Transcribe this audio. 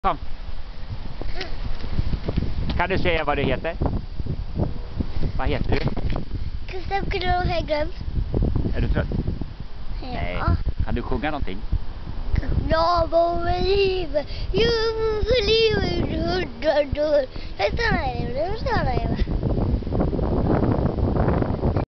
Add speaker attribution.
Speaker 1: Kom. Kan du säga vad du heter? Vad heter du?
Speaker 2: Gustav Kron Hägglund.
Speaker 1: Är du trött?
Speaker 2: Ja.
Speaker 1: Nej. Kan du sjunga någonting?
Speaker 2: Jag bor livet, jag bor livet, 100 år. Jag stannar i det,